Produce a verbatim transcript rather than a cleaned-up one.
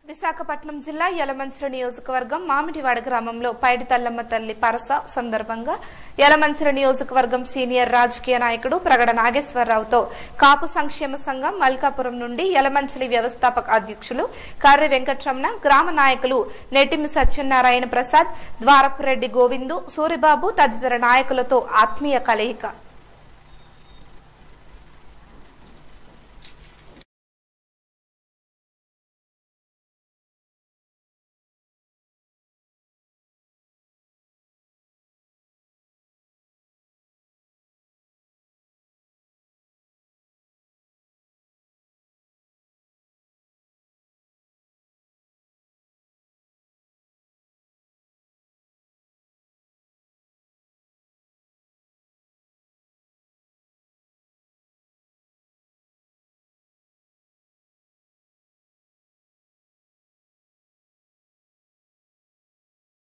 విశాఖపట్నం జిల్లా యలమంచిలి నియోజకవర్గం మామిడివాడ గ్రామంలో పైడితల్లమ్మ తల్లి పరస సందర్భంగా యలమంచిలి నియోజకవర్గం సీనియర్ రాజకీయ నాయకుడు ప్రగడ నాగేశ్వరరావుతో కాపు సంక్షేమ సంఘం మల్కాపురం నుండి యలమంచిలి వ్యవస్థాపక అధ్యక్షులు కర్రి వెంకటరమణ, గ్రామ నాయకులు నెట్టిమి సత్యనారాయణ ప్రసాద్, ద్వారపురెడ్డి గోవిందు, సూరిబాబు తదితర నాయకులతో ఆత్మీయ కలయిక.